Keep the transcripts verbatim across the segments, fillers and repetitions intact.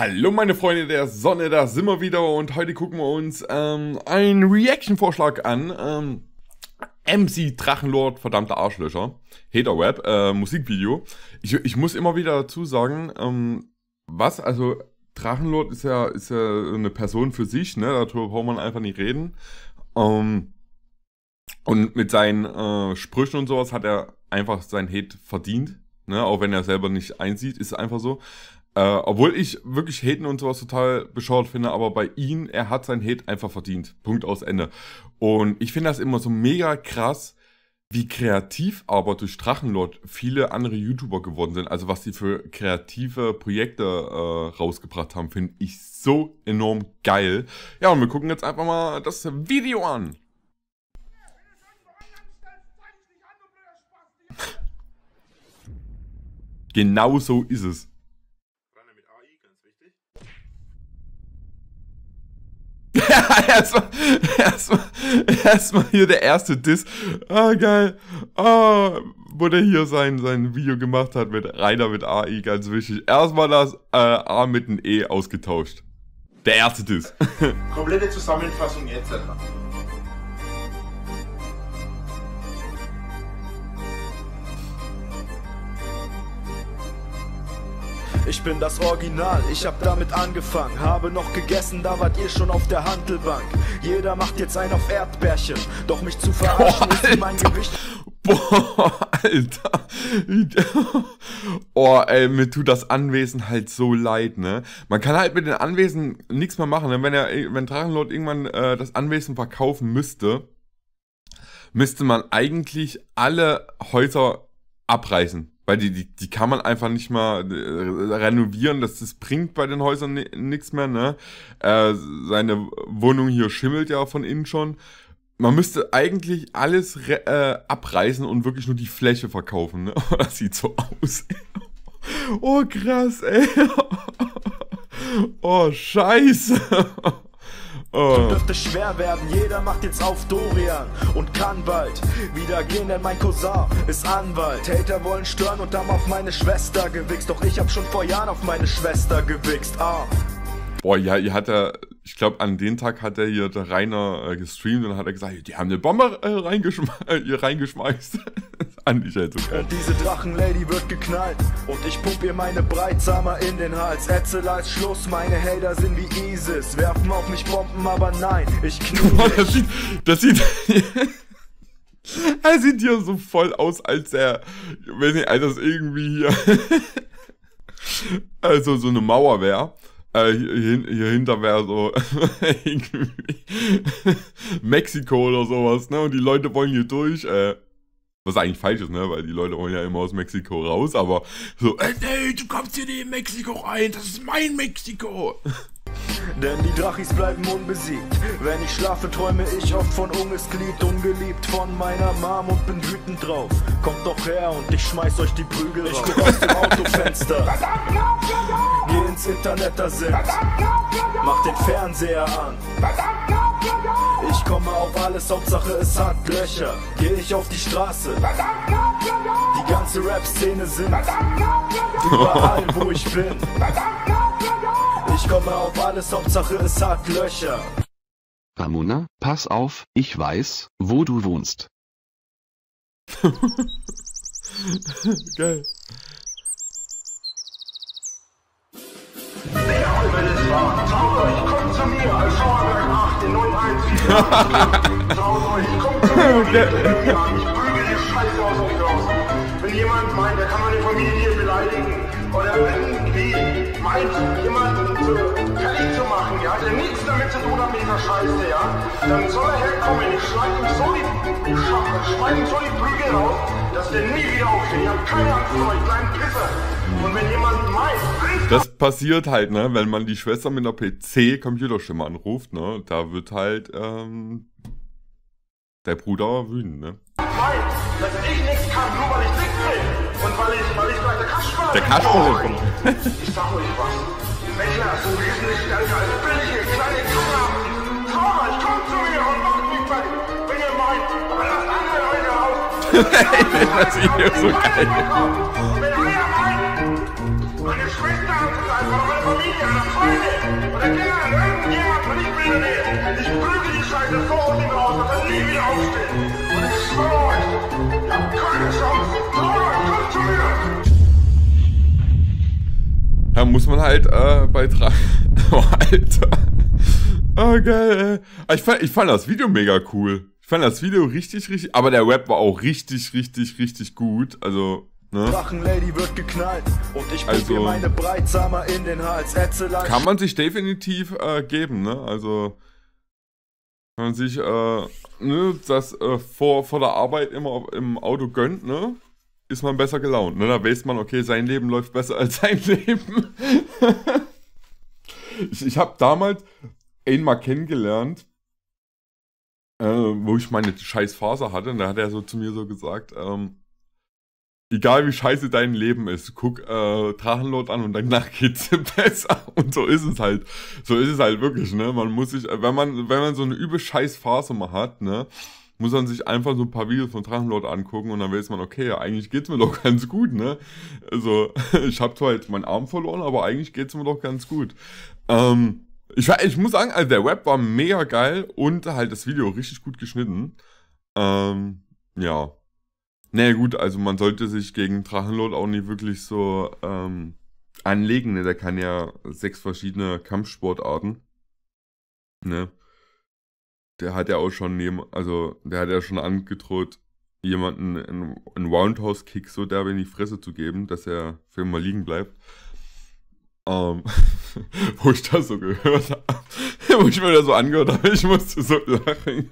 Hallo meine Freunde der Sonne, da sind wir wieder und heute gucken wir uns ähm, einen Reaction-Vorschlag an. Ähm, M C Drachenlord, verdammter Arschlöcher, Haterweb, äh, Musikvideo. Ich, ich muss immer wieder dazu sagen, ähm, was, also Drachenlord ist ja, ist ja eine Person für sich, ne, darüber braucht man einfach nicht reden. Ähm, und mit seinen äh, Sprüchen und sowas hat er einfach sein Hate verdient, ne, auch wenn er selber nicht einsieht, ist einfach so. Äh, obwohl ich wirklich Haten und sowas total bescheuert finde, aber bei ihm, er hat sein Hate einfach verdient. Punkt, aus Ende. Und ich finde das immer so mega krass, wie kreativ aber durch Drachenlord viele andere YouTuber geworden sind. Also was die für kreative Projekte äh, rausgebracht haben, finde ich so enorm geil. Ja, und wir gucken jetzt einfach mal das Video an. Genau so ist es. erstmal, erstmal, erstmal hier der erste Diss. Ah, geil. Ah, wo der hier sein, sein Video gemacht hat mit Rainer mit A I, ganz wichtig. Erstmal das äh, A mit einem E ausgetauscht. Der erste Diss. Komplette Zusammenfassung et cetera. Ich bin das Original, ich hab damit angefangen. Habe noch gegessen, da wart ihr schon auf der Hantelbank. Jeder macht jetzt einen auf Erdbärchen. Doch mich zu verarschen Boah, ist mein Gewicht. Boah, Alter. Oh, ey, mir tut das Anwesen halt so leid, ne? Man kann halt mit den Anwesen nichts mehr machen, ne? Wenn er, wenn Drachenlord irgendwann äh, das Anwesen verkaufen müsste, müsste man eigentlich alle Häuser abreißen. Weil die, die, die kann man einfach nicht mal äh, renovieren, das, das bringt bei den Häusern nichts mehr, ne? Äh, seine Wohnung hier schimmelt ja von innen schon. Man müsste eigentlich alles äh, abreißen und wirklich nur die Fläche verkaufen, ne? Das sieht so aus. Oh, krass, ey. Oh, scheiße. Oh. Dürfte schwer werden, jeder macht jetzt auf Dorian und kann bald wieder gehen, denn mein Cousin ist Anwalt. Hater wollen stören und haben auf meine Schwester gewichst, doch ich hab schon vor Jahren auf meine Schwester gewichst. Ah. Boah, ja, ihr hat er, ich glaube, an den Tag hat er hier der Rainer äh, gestreamt und hat er gesagt, die haben eine Bombe äh, reingeschme äh, reingeschmeißt. Das fand ich halt so geil. Und diese Drachenlady wird geknallt und ich pump ihr meine Breitsamer in den Hals. Ätzela ist Schluss, meine Hater sind wie ISIS, werfen auf mich Bomben, aber nein, ich knie nicht. Das sieht, das sieht, er sieht hier so voll aus, als er, wenn ich, als das irgendwie hier, also so eine Mauer wäre. Äh, hier, hier hinter wäre so Mexiko oder sowas, ne? Und die Leute wollen hier durch, äh, was eigentlich falsch ist, ne? Weil die Leute wollen ja immer aus Mexiko raus, aber so, äh, nee, du kommst hier nicht in Mexiko rein, das ist mein Mexiko. Denn die Drachis bleiben unbesiegt. Wenn ich schlafe, träume ich oft von Unges Glied, ungeliebt von meiner Mom und bin wütend drauf. Kommt doch her und ich schmeiß euch die Prügel raus. Ich guck aus dem Autofenster, geh ins Internet, da sind, mach den Fernseher an. Ich komme auf alles, Hauptsache es hat Löcher. Geh ich auf die Straße, die ganze Rap-Szene sind überall, wo ich bin. Ich komme auf alles, Hauptsache es hat Löcher. Ramona, pass auf, ich weiß, wo du wohnst. Geil. Der Albert war, traut euch, kommt zu mir, als Schauerberg acht in null eins vier. Traut euch, kommt zu mir und ich prügel die Scheiße aus euch raus. Wenn jemand meint, er kann meine Familie beleidigen oder irgendwie meint, jemanden zu, fertig zu machen, ja, der nichts damit zu tun hat mit dieser Scheiße, ja, dann soll er herkommen, ich schneide ihm so die, ich schneide ihm so die Prügel raus, dass der nie wieder aufsteht. Ich hab keine Angst vor euch, kleinen Pisser. Und wenn jemand meint, das passiert halt, ne, wenn man die Schwester mit einer P C-Computerstimme anruft, ne, da wird halt, ähm, der Bruder wütend, ne. Meint, dass ich nichts kann, nur weil ich nichts will. Und weil ich, weil ich gleich der Kasper Der Kasper kommt. Ich sag euch was. Meckler sind wesentlich stärker als billige kleine Kameraden. Trauma, ich komm zu mir und macht mich fertig. Wenn ihr meint, aber lasst andere Leute raus. Das ist hier so geil. Wenn ihr meint, meine Schwester anzugreifen, meine Familie Familie oder Freunde oder generell irgendjemand von nicht mehr in der Nähe. Ich prügel die Scheiße vor und nicht raus und kann nie wieder aufstehen. Und ich schwöre euch, ihr habt keine Chance. Traut euch, kommt zu mir. Da muss man halt äh, beitragen. Oh, Alter. Oh, geil, ey. Ich fand, ich fand das Video mega cool. Ich fand das Video richtig, richtig... Aber der Rap war auch richtig, richtig, richtig gut. Also, ne? Drachenlady wird geknallt und ich Also, probier meine Breitsamer in den Hals. Ätzelein. Kann man sich definitiv äh, geben, ne? Also, wenn man sich äh, ne, das äh, vor, vor der Arbeit immer im Auto gönnt, ne? Ist man besser gelaunt, ne? Da weiß man, okay, sein Leben läuft besser als sein Leben. ich ich habe damals einen mal kennengelernt, äh, wo ich meine scheiß Phase hatte, und da hat er so zu mir so gesagt, ähm, egal wie scheiße dein Leben ist, guck äh, Drachenlord an und danach geht's dir besser. Und so ist es halt. So ist es halt wirklich, ne? Man muss sich, wenn man, wenn man so eine übel scheiß Phase mal hat, ne, muss man sich einfach so ein paar Videos von Drachenlord angucken und dann weiß man, okay, ja, eigentlich geht's mir doch ganz gut, ne? Also, ich habe zwar jetzt meinen Arm verloren, aber eigentlich geht's mir doch ganz gut. Ähm, ich, ich muss sagen, also der Rap war mega geil und halt das Video richtig gut geschnitten. Ähm, ja. Naja gut, also man sollte sich gegen Drachenlord auch nicht wirklich so ähm, anlegen, ne? Der kann ja sechs verschiedene Kampfsportarten. Ne? Der hat ja auch schon neben, also der hat ja schon angedroht, jemanden einen, einen Roundhouse-Kick so derbe in die Fresse zu geben, dass er für immer liegen bleibt. Ähm, wo ich das so gehört habe, wo ich mir das so angehört habe, ich musste so lachen.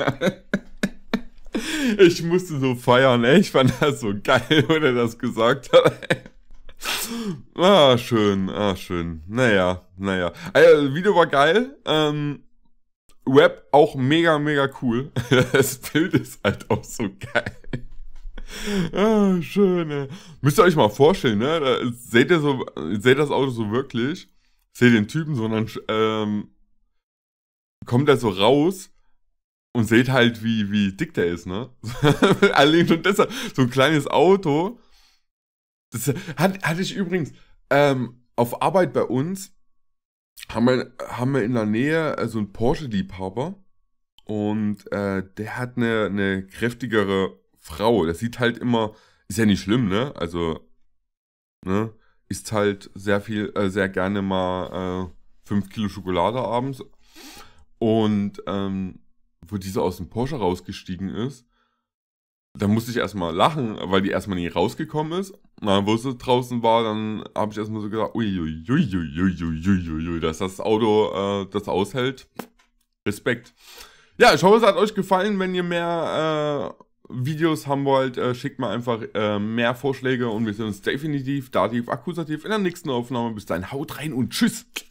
Ich musste so feiern, ey. Ich fand das so geil, wo er das gesagt hat. Ey. Ah, schön, ah, schön. Naja, naja. Also, das Video war geil. Ähm, Rap auch mega, mega cool. Das Bild ist halt auch so geil. Ah, schön, ey. Müsst ihr euch mal vorstellen, ne? Da seht ihr so, seht das Auto so wirklich. Seht den Typen so und dann ähm, kommt er so raus. Und seht halt, wie, wie dick der ist, ne? Allein schon deshalb, so ein kleines Auto. Das hat, hatte ich übrigens ähm, auf Arbeit bei uns, haben wir, haben wir in der Nähe äh, so einen Porsche-Liebhaber. Und äh, der hat eine, eine kräftigere Frau. Das sieht halt immer, ist ja nicht schlimm, ne? Also, ne? Isst halt sehr viel, äh, sehr gerne mal äh, fünf Kilo Schokolade abends. Und, ähm, wo diese aus dem Porsche rausgestiegen ist, da musste ich erstmal lachen, weil die erstmal nie rausgekommen ist. Na, wo sie draußen war, dann habe ich erstmal so gedacht, uiuiuiuiuiuiui, dass das Auto äh, das aushält. Respekt. Ja, ich hoffe, es hat euch gefallen. Wenn ihr mehr äh, Videos haben wollt, äh, schickt mir einfach äh, mehr Vorschläge und wir sehen uns definitiv, dativ, akkusativ in der nächsten Aufnahme. Bis dahin, haut rein und tschüss.